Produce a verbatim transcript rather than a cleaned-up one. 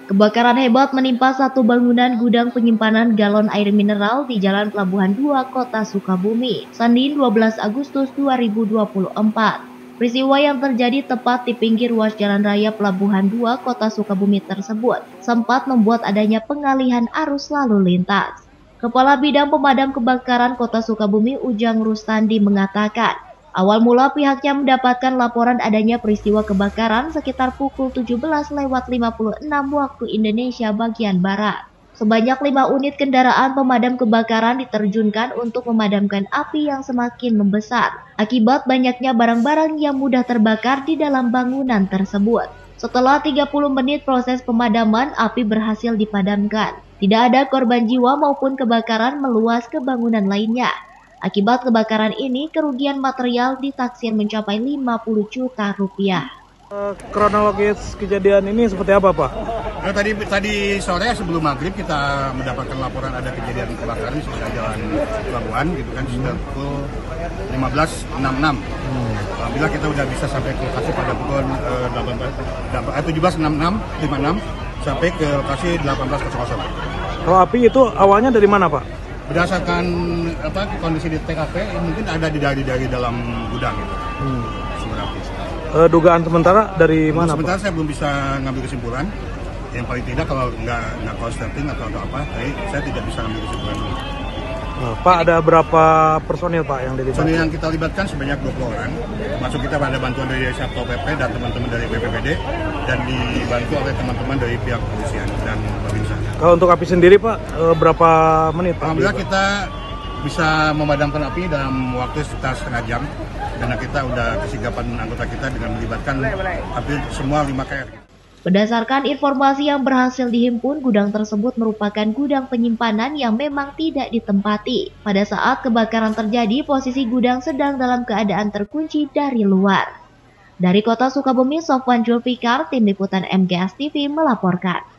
Kebakaran hebat menimpa satu bangunan gudang penyimpanan galon air mineral di Jalan Pelabuhan dua, Kota Sukabumi, Senin dua belas Agustus dua ribu dua puluh empat. Peristiwa yang terjadi tepat di pinggir ruas Jalan Raya Pelabuhan dua, Kota Sukabumi tersebut sempat membuat adanya pengalihan arus lalu lintas. Kepala Bidang Pemadam Kebakaran Kota Sukabumi, Ujang Rustandi, mengatakan, awal mula pihaknya mendapatkan laporan adanya peristiwa kebakaran sekitar pukul tujuh belas lewat lima puluh enam waktu Indonesia bagian Barat. Sebanyak lima unit kendaraan pemadam kebakaran diterjunkan untuk memadamkan api yang semakin membesar akibat banyaknya barang-barang yang mudah terbakar di dalam bangunan tersebut. Setelah tiga puluh menit proses pemadaman, api berhasil dipadamkan. Tidak ada korban jiwa maupun kebakaran meluas ke bangunan lainnya. Akibat kebakaran ini, kerugian material ditaksir mencapai lima puluh juta rupiah. Kronologis kejadian ini seperti apa, Pak? Nah, tadi tadi sore sebelum maghrib kita mendapatkan laporan ada kejadian kebakaran di sekitar Jalan Pelabuhan, gitu kan, sekitar pukul lima belas enam puluh enam. Hmm. Alhamdulillah kita udah bisa sampai ke lokasi pada pukul uh, tujuh belas lima puluh enam sampai ke lokasi delapan belas. Kalau api itu awalnya dari mana, Pak? Berdasarkan apa kondisi di T K P mungkin ada di dari dari dalam gudang gitu. Hmm. Sumber api. Uh, dugaan sementara dari mana, sementara Pak? Saya belum bisa ngambil kesimpulan. Yang paling tidak kalau nggak nggak konsulting atau, atau apa, tapi saya tidak bisa ngambil kesimpulan. Uh, Pak, ada berapa personil, Pak, yang dilibatkan? Personil yang kita libatkan sebanyak dua puluh orang. Masuk kita pada bantuan dari Satpol P P dan teman-teman dari B P B D dan dibantu oleh teman-teman dari pihak kepolisian dan Babinsa. Kalau untuk api sendiri, Pak, uh, berapa menit, Pak? Alhamdulillah kita bisa memadamkan api dalam waktu sekitar setengah jam karena kita udah kesigapan anggota kita dengan melibatkan hampir semua lima K R. Berdasarkan informasi yang berhasil dihimpun, gudang tersebut merupakan gudang penyimpanan yang memang tidak ditempati. Pada saat kebakaran terjadi, posisi gudang sedang dalam keadaan terkunci dari luar. Dari Kota Sukabumi, Sofwan Julfikar, Tim Liputan M G S T V melaporkan.